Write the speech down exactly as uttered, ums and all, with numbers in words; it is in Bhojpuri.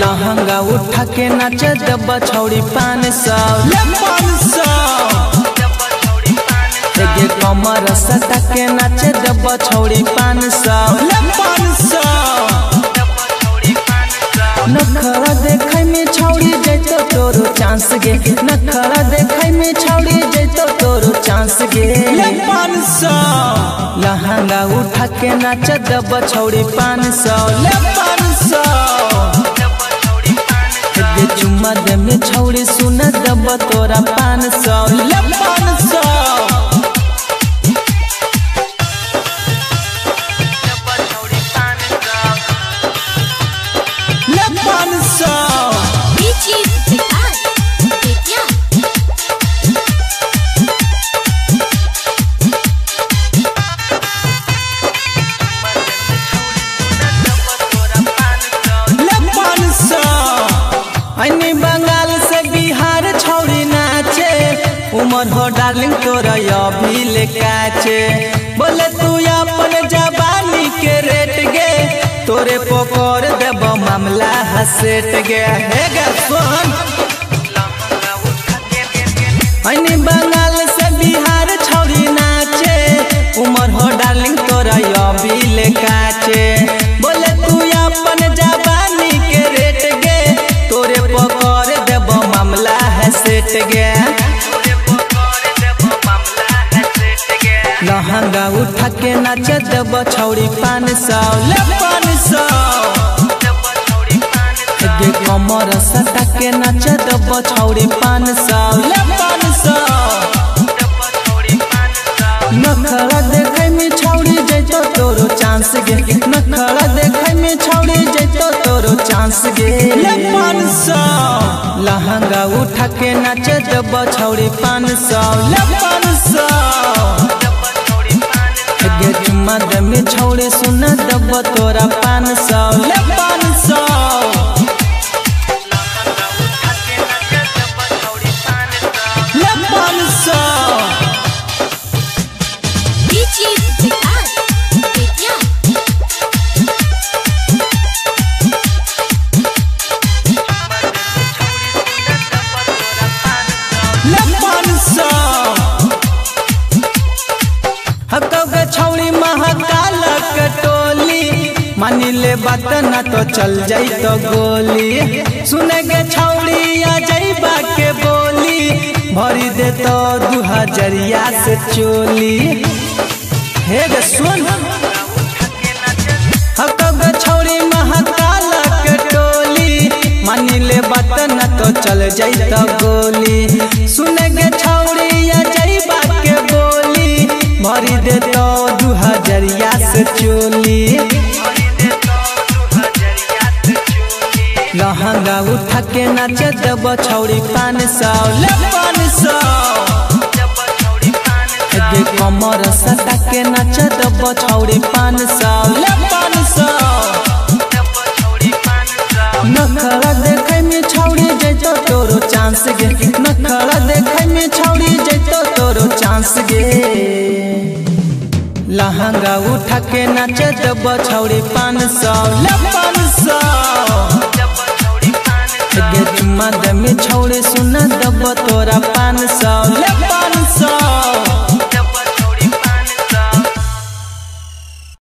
लहंगा उठा के नाचे दब छौड़ी पान सौ गे कमर सटा के नाचे दब छौड़ी पान सौ नखरा देखे में छौड़ी जैतो तोरो चांस गे नखरा देखे में छौड़ी जैतो तोरो चांस गे लहंगा उठा के नाच दब छौड़ी पान सौ चुम्मा दे में छौड़ी सुन दब तोरा पान सौ बंगाल से बिहार छौड़ी नाचे उमर हो डार्लिंग तोरा अभी ले काचे बोले तू अपन जवानी के रेट गे तोरे पकड़ देब मामला हसेट गे सुन बंगाल से बिहार छौड़ी नाचे उमर हो डार्लिंग तोरा अभी ले काचे बोले तू अपन जवानी के रेट गे तोरे पकड़ देब मामला है सेट गे लहंगा उठा के नाचे दब छौड़ी पान सौ गे कमर सटा के नाचे दब छौड़ी पान सौ नखरा देखे में छौड़ी जैतो तोरो चांस गे नखरा देखे में छौड़ी जैतो तोरो चांस गे लहंगा उठा के नाचे दब छौड़ी पान सौ गे चुम्मा दे में छौड़ी सुन दब तोरा पान सौ छौड़ी महाकाल कटोली मानी ले बात ना तो चल जाई तो गोली सुने गे छौड़ी आ जाइबा के बोली भरी दे तो दू हजरिया से चोली हे गे सुन गे छौड़ी महाकाल कटोली मानी ले बात ना तो चल जाई तो गोली सुने गे छौड़ी आ जाइबा के बोली भरी दे तो दू हजरिया से चोली लहंगा उठा के नाचे दब छौड़ी पान सौ गे कमर सटा के नाचे दब छौड़ी पान सौ नखरा देखे में छौड़ी जैतो तोरो चांस गे नखरा देखे में छौड़ी जैतो तोरो चांस गे लहंगा उठा के नाचे दब छौड़ी पान सौ गे चुम्मा दे में छौड़ी सुन दब तोरा पान सौ